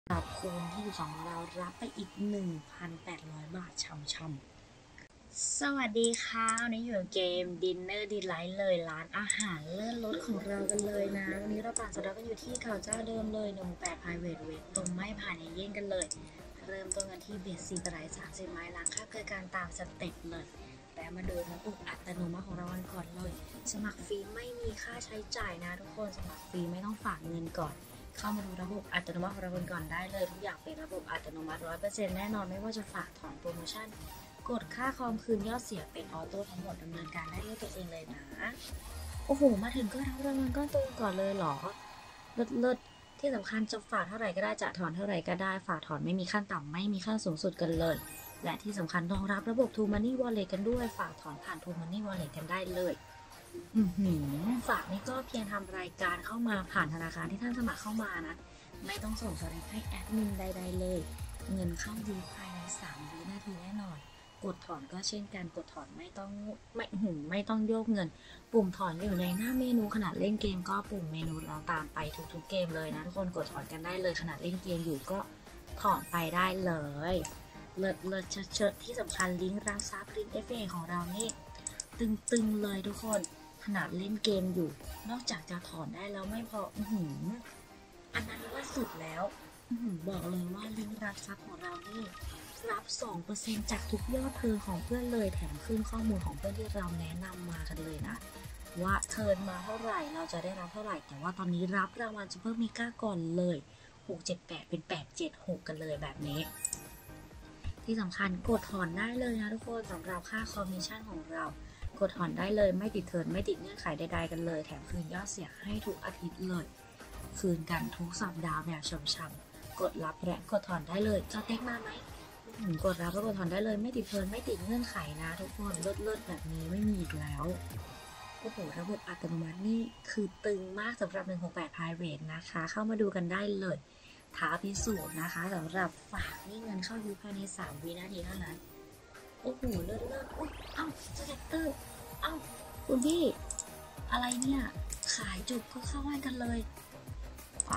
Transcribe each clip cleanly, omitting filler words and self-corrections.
รับคูณที่12ของเรารับไปอีก 1,800 บาทช่ำๆสวัสดีค่ะวันนี้อยู่เกม Dinner Delight เลยร้านอาหารเลื่อนรถของเรากันเลยนะวันนี้เราต่างสำรับกันอยู่ที่เก่าเจ้าเดิมเลย18 Private Web ตรงไม่ผ่านในเย่นกันเลยเริ่มต้นกันที่เบสซีไตร30 ไม้ล้างค่าเกิดการตามสเต็ปเลยแต่มาดูระบบอัตโนมัติของเรากันก่อนเลยสมัครฟรีไม่มีค่าใช้จ่ายนะทุกคนสมัครฟรีไม่ต้องฝากเงินก่อนเข้ามาดูระบบอัตโนมัติของเราก่อนได้เลยทุกอย่างเป็นระบบอัตโนมัติ 100% แน่นอนไม่ว่าจะฝากถอนโปรโมชั่นกดค่าคอมคืนยอดเสียเป็นออโต้ทั้งหมดดำเนินการได้ด้วยตัวเองเลยนะโอ้โหมาถึงก็รับรางวัลก้อนโตก่อนเลยเหรอเลิศที่สำคัญจะฝากเท่าไหร่ก็ได้จะถอนเท่าไหร่ก็ได้ฝากถอนไม่มีขั้นต่ำไม่มีขั้นสูงสุดกันเลยและที่สำคัญรองรับระบบ True Money Wallet กันด้วยฝากถอนผ่าน True Money Wallet กันได้เลยฝากนี่ก็เพียงทำรายการเข้ามาผ่านธนาคารที่ท่านสมัครเข้ามานะไม่ต้องส่งสลิปให้แอดมินใดๆเลยเงินเข้าดีภายใน3 วินาทีแน่นอนกดถอนก็เช่นกันกดถอนไม่ต้องโยกเงินปุ่มถอนอยู่ในหน้าเมนูขนาดเล่นเกมก็ปุ่มเมนูเราตามไปทุกๆเกมเลยนะทุกคนกดถอนกันได้เลยขนาดเล่นเกมอยู่ก็ถอนไปได้เลยเลิศเชิดที่สำคัญลิงก์รับซับลิงก์ FA ของเรานี่ตึงเลยทุกคนขนาดเล่นเกมอยู่นอกจากจะถอนได้แล้วไม่พออันนั้นว่าสุดแล้วบอกเลยว่าลิงก์รับซับของเรานี่รับ 2% จากทุกยอดเทิร์นของเพื่อนเลยแถมขึ้นข้อมูลของเพื่อนที่เราแนะนำมากันเลยนะว่าเทิร์นมาเท่าไหร่เราจะได้รับเท่าไหร่แต่ว่าตอนนี้รับรางวัลซูเปอร์เมกาก่อนเลย678เป็น876กันเลยแบบนี้ที่สำคัญกดถอนได้เลยนะทุกคนสำหรับค่าคอมมิชชั่นของเรากดถอนได้เลยไม่ติดเทิร์นไม่ติดเงื่อนไขใดๆกันเลยแถมคืนยอดเสียให้ทุกอาทิตย์เลยคืนกันทุกสัปดาห์แบบช่ำๆกดรับและกดถอนได้เลยจะเต็กมาไหมกดรับแล้วกดถอนได้เลยไม่ติดเทิร์นไม่ติดเงื่อนไขนะทุกคนเลิศแบบนี้ไม่มีอีกแล้วโอ้โหระบบอัตโนมัตินี่คือตึงมากสำหรับ168 Private นะคะเข้ามาดูกันได้เลยท้าพิสูจน์นะคะสำหรับฝากนี่เงินเข้ายูภายใน3 วินาทีเท่านั้นโอ้โหเลิศอุ๊ยเอ้าสแกตเตอร์เอ้าคุณพี่อะไรเนี่ยขายจบก็เข้าให้กันเลยไป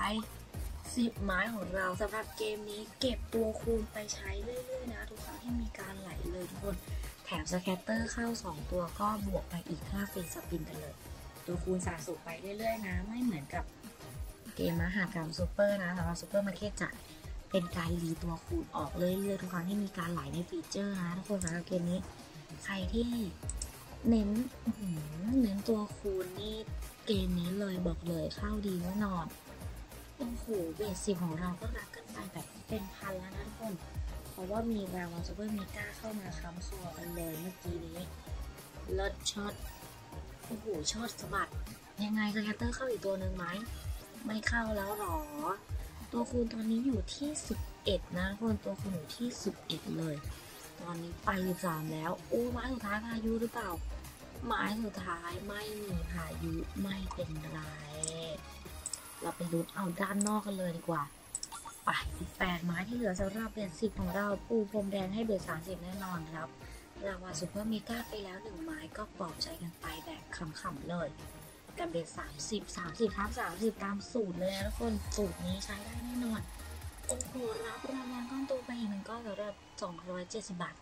10 ไม้ของเราสำหรับเกมนี้เก็บตัวคูณไปใช้เรื่อยๆนะทุกครั้งที่มีการไหลเลยทุกคนแถมสแกตเตอร์เข้า2ตัวก็บวกไปอีก5ฟรีสปินกันเลยตัวคูณสะสมไปเรื่อยๆนะไม่เหมือนกับเกมมหากรรมซูเปอร์นะสำหรับซูเปอร์มาร์เก็ตจะเป็นการรีตัวคูณออกเรื่อยๆทุกครั้งที่มีการไหลในฟีเจอร์นะทุกคนสำหรับเกมนี้ใครที่เน้นตัวคูณนี่เกมนี้เลยบอกเลยเข้าดีแน่นอนโอ้โหเบส10ของเราก็รับกันไปแบบเป็นพันแล้วนะทุกคนเพราะว่ามีรางวัลซูเปอร์เมกาเข้ามาค้ำคอกันเลยเมื่อกี้นี้เลิศช็อตโอ้โหช็อตสะบัดยังไงสแกตเตอร์เข้าอีกตัวหนึ่งไหมไม่เข้าแล้วหรอตัวคูณตอนนี้อยู่ที่11นะคนตัวคูณอยู่ที่11เลยตอนนี้ไป13แล้วโอ้ไม้สุดท้ายพายุหรือเปล่าไม้สุดท้ายไม่มีพายุไม่เป็นไรเราไปลุ้นเอาด้านนอกกันเลยดีกว่าไป8 ไม้ที่เหลือสำหรับเบส10ของเราปูพรมแดงให้เบส30แน่นอนครับรางวัลซูเปอร์เมกาไปแล้ว1 ไม้ก็ปลอบใจกันไปแบบขำๆเลยกับเบส30ทับ30ตามสูตรเลยนะทุกคนสูตรนี้ใช้ได้แน่นอนโอ้โหรับรางวัลก้อนโตไปอีก1ก้อนสำหรับ270 บาท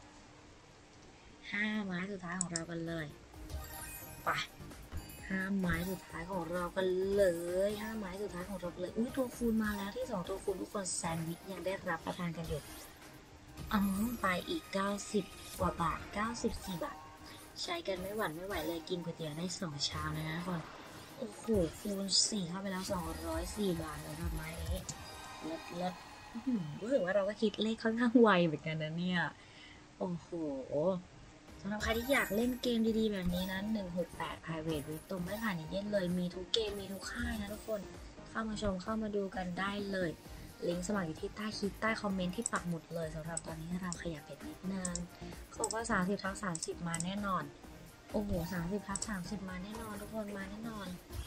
5 ไม้สุดท้ายของเรากันเลยไป5 ไม้สุดท้ายของเรากันเลย5 ไม้สุดท้ายของเราเลยอุ้ยตัวคูณมาแล้วที่2ตัวคูณทุกคนแซนด์วิชยังได้รับประทานกันอยู่ไปอีก90 กว่าบาท94 บาทใช้กันไม่หวั่นไม่ไหวเลยกินก๋วยเตี๋ยวได้2 ชามเลยนะทุกคนโอ้โหคูณ4เข้าไปแล้ว204 บาทแล้วทำไมเลิศรู้สึกว่าเราก็คิดเลขค่อนข้างไวเหมือนกันนะเนี่ยโอ้โหสำหรับใครที่อยากเล่นเกมดีๆแบบนี้นะ168 Private ตรงไม่ผ่านอย่างเย็นเลยมีทุกเกมมีทุกค่ายนะทุกคนเข้ามาชมเข้ามาดูกันได้เลยลิงก์สมัครอยู่ที่ใต้คลิปใต้คอมเมนต์ที่ปักหมุดเลยสำหรับตอนนี้เราขยับไปนิดนึงเขาบอกว่า30ทับ30มาแน่นอนโอ้โห30ทับ30มาแน่นอนทุกคนมาแน่นอน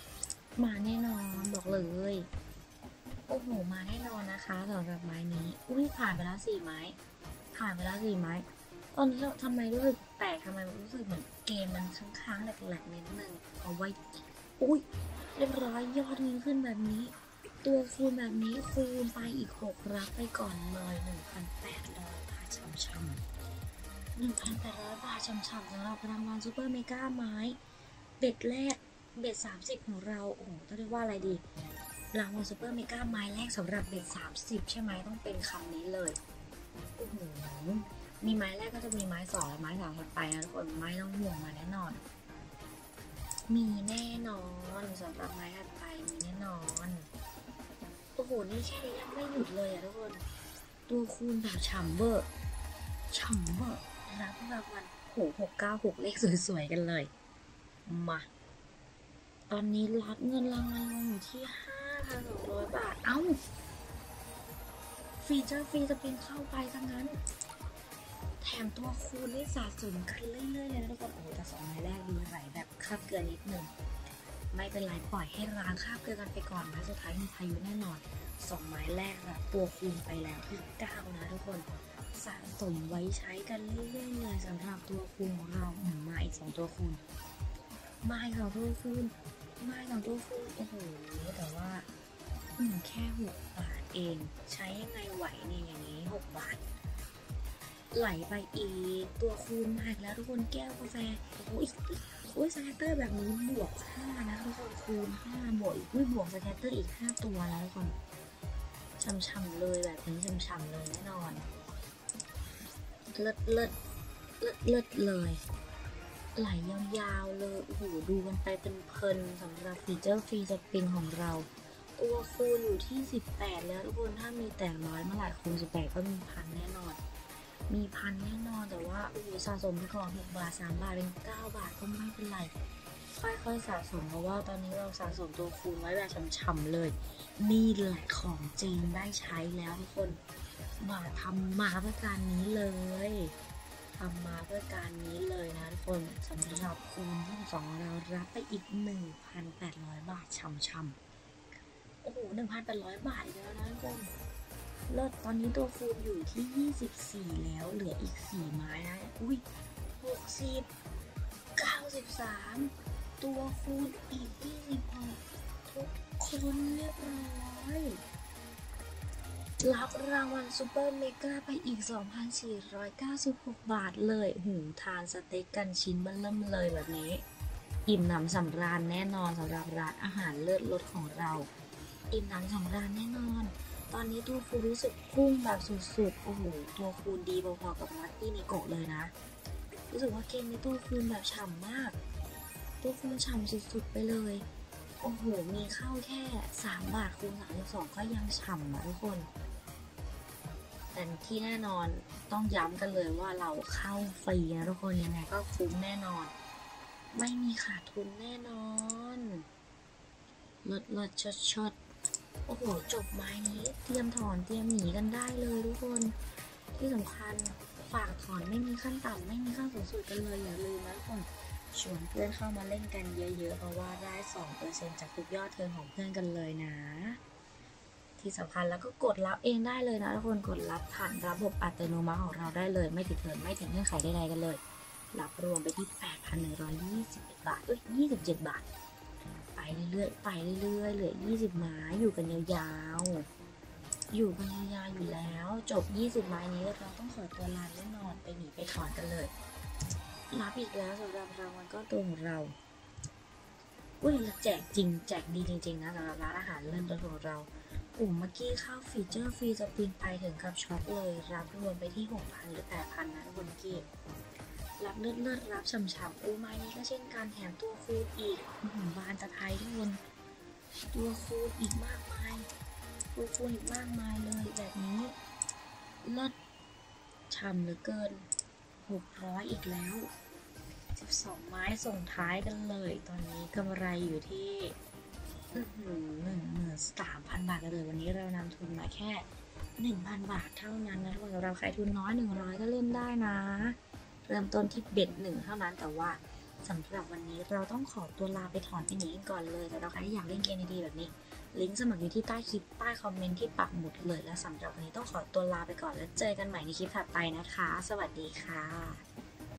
บอกเลยโอ้โหมาแน่นอนนะคะสำหรับไม้นี้อุ้ยผ่านไปแล้ว4 ไม้ตอนนี้เราทำไมรู้สึกแปลกทำไมรู้สึกเหมือนเกมมันค้างๆแหลกๆนิดนึงเอาไว้อุ้ยเรียบร้อยยอดเงินขึ้นแบบนี้ตัวคูณแบบนี้คูณไปอีก6รับไปก่อนเลย 1,800 บาทช่ำๆ 1,800 บาทช่ำๆสำหรับรางวัลซูเปอร์เมกาไม้เบ็ดแรกเบ็ด30ของเราโอ้โหต้องเรียกว่าอะไรดีรางวัลซูเปอร์เมกาไม้แรกสำหรับเบ็ด30ใช่ไหมต้องเป็นคำนี้เลยโอ้โหมีไม้แรกก็จะมีไม้2และไม้3ถัดไปนะทุกคนไม่ต้องห่วงมาแน่นอนมีแน่นอนสำหรับไม้ถัดไปมีแน่นอนโอ้โหนี่แค่นี้ยังไม่หยุดเลยอะทุกคนตัวคูณแบบฉ่ำเบอร์รับรางวัลโห696เลขสวยๆกันเลยมาตอนนี้รับเงินรางวัลอยู่ที่ 5,200 บาทเอ้าฟีเจอร์ฟรีจะเป็นเข้าไปทั้งนั้นแถมตัวคูณได้สะสมขึ้นเรื่อยๆเลยนะทุกคนโอ้โหแต่2ไม้แรกดูไหลแบบคาบเกลือนิดนึงไม่เป็นไรปล่อยให้ร้างคาบเกลือกันไปก่อนนะสุดท้ายมีพายุแน่นอน2ไม้แรกรับตัวคูณไปแล้วที่9นะทุกคนสะสมไว้ใช้กันเรื่อยๆเลยสำหรับตัวคูณของเรามาอีก2ตัวคูณมาอีก2ตัวคูณโอ้โหแต่ว่าแค่6 บาทเองใช้ยังไงไหวเนี่ยอย่างนี้6 บาทไหลไปอีกตัวคูณมาอีกแล้วทุกคนแก้วกาแฟโอ้ยสแกตเตอร์แบบนี้บวก5นะทุกคนคูณ5บวกบวกสแกตเตอร์อีก5ตัวแล้วทุกคนช่ำๆเลยแบบนี้ช่ำๆเลยแน่นอนเลิศเลยไหลยาวๆเลยโอ้โหดูกันไปเป็นเพลินสำหรับฟีเจอร์ฟรีสปินของเราตัวคูณอยู่ที่18แล้วทุกคนถ้ามีแต่น้อยเมื่อไหร่คูณ18ก็มีพันแน่นอนแต่ว่าสะสมไปก่อน6 บาท3 บาทเป็น9 บาทก็ไม่เป็นไรค่อยๆสะสมเพราะว่าตอนนี้เราสะสมตัวคูณไว้แบบฉ่ำๆเลยนี่แหละของจริงได้ใช้แล้วทุกคนมาทำมาเพื่อการนี้เลยนะทุกคนสำหรับคูณที่2เรารับไปอีก 1,800 บาทช่ำๆโอ้โห 1,800 บาทแล้วนะทุกคนเลิศตอนนี้ตัวคูณอยู่ที่24แล้วเหลืออีก4ไม้นะ60 93ตัวคูณอีก26ทุกคนเรียบร้อยรับรางวัลซูเปอร์เมกาไปอีก 2,496 บาทเลยหูทานสเต็กกันชิ้นเบิ่มเลยแบบนี้อิ่มหนำสำราญแน่นอนสำหรับร้านอาหารเลิศรสของเราอิ่มหนำสำราญแน่นอนตอนนี้ตัวคูณรู้สึกพุ่งแบบสุดๆโอ้โหตัวคูณดีพอๆกับมัตตี้นิโกะเลยนะรู้สึกว่าเกมในตัวคูณแบบฉ่ำมากตัวคูณฉ่ำสุดๆไปเลยโอ้โหมีเข้าแค่3 บาทคูณ32ก็ยังฉ่ำนะทุกคนแต่ที่แน่นอนต้องย้ำกันเลยว่าเราเข้าฟรีนะทุกคนยังไงก็คุ้มแน่นอนไม่มีขาดทุนแน่นอนเลิศชดโอ้โหจบไม้นี้เตรียมถอนเตรียมหนีกันได้เลยทุกคนที่สำคัญฝากถอนไม่มีขั้นต่ำไม่มีขั้นสูงสุดกันเลยอย่าลืมนะทุกคนชวนเพื่อนเข้ามาเล่นกันเยอะๆเพราะว่าได้ 2% จากทุกยอดเทิร์นของเพื่อนกันเลยนะที่สำคัญแล้วก็กดรับเองได้เลยนะทุกคนกดรับผ่านระบบอัตโนมัติของเราได้เลยไม่ติดเทิร์นไม่ถึงเงื่อนไขใดๆกันเลยรับรวมไปที่ 8,121 บาท27 บาทไปเรื่อยเหลือ20 ไม้อยู่กันยาวๆอยู่แล้วจบ20 ไม้นี้เราต้องขอตัวลาแน่นอนไปหนีไปถอนกันเลยรับอีกแล้วสำหรับรางวัลก้อนโตของเราแจกจริงแจกดีจริงๆนะสำหรับร้านอาหารเลิศของเราเมื่อกี้เข้าฟีเจอร์ฟรีสปินไปถึงกับช็อปเลยรับรวมไปที่ 6,000 หรือ 8,000 นะบนเกมรับเลิศรับฉ่ำๆไม้นี้ก็เช่นการแถมตัวคูณอีกบานตะไทยทุกคนตัวคูณอีกมากมายเลยแบบนี้เลิศฉ่ำเหลือเกิน600อีกแล้ว12 ไม้ส่งท้ายกันเลยตอนนี้กำไรอยู่ที่13,000 บาทกันเลยวันนี้เรานำทุนมาแค่ 1,000 บาทเท่านั้นนะทุกคนเราใครทุนน้อย100ก็เล่นได้นะเริ่มต้นที่เบ็ด1เท่านั้นแต่ว่าสำหรับวันนี้เราต้องขอตัวลาไปถอนไปหนีกันก่อนเลยแต่เราใครที่อยากเล่นเกมดีๆแบบนี้ลิงก์สมัครอยู่ที่ใต้คลิปใต้คอมเมนต์ที่ปักหมุดเลยและสำหรับวันนี้ต้องขอตัวลาไปก่อนแล้วเจอกันใหม่ในคลิปถัดไปนะคะสวัสดีค่ะ